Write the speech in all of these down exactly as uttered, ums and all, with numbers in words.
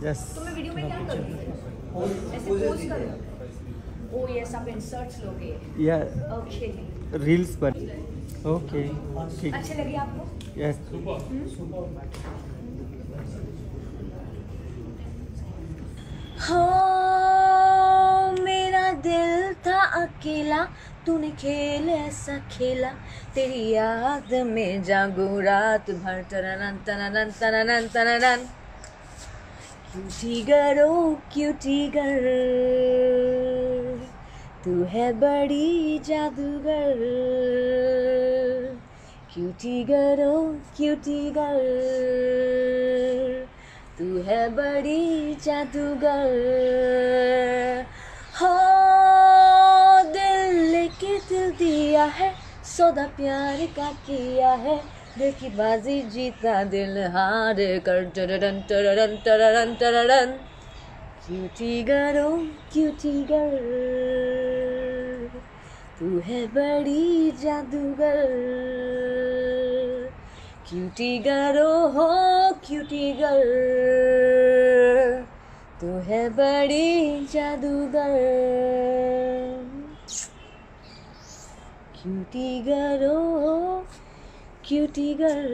Yes. तो मैं video में क्या करूँ? ऐसे पोज करूँ? ओ यस, आप इंसर्ट्स लोगे। या ओके। रील्स पर। ओके ठीक। अच्छे लगे आपको? यस। हाँ, मेरा दिल था अकेला, तूने खेल ऐसा खेला, तेरी याद में जागू रात भर। तरनन तरनन तरनन तरनन। क्यूटी गर्ल, ओ क्यूटी गर्ल, तू है बड़ी जादूगर। क्यूटी गर्ल, ओ क्यूटी गर्ल, तू है बड़ी जादूगर। हो दिल लेके दिल दिया है, सौदा प्यार का किया है, दिल की बाजी जीता दिल हार कर। टररन टररन टररन टररन। क्यूटी गर्ल, क्यूटी गर्ल, तू है बड़ी जादूगर। क्यूटी गर्ल, हो क्यूटी गर्ल, तू है बड़ी जादूगर। क्यूटी गर्ल, हो क्यूटी गर्ल,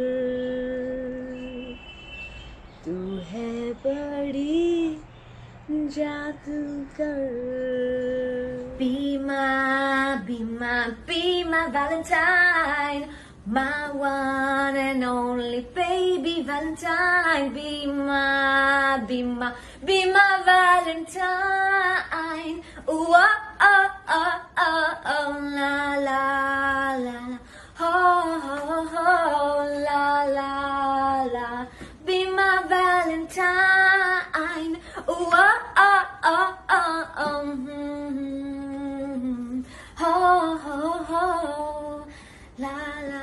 तू है बड़ी जादूगर। Be my, be my, be my Valentine, my one and only baby Valentine. Be my, be my, be my Valentine. Ooh, oh, oh, oh, oh, oh, la, la, la, la. Oh, oh, oh, la, la, la. Be my Valentine. Ooh, oh, oh, oh, oh, oh, mm-hmm. Oh, oh, oh, la, la.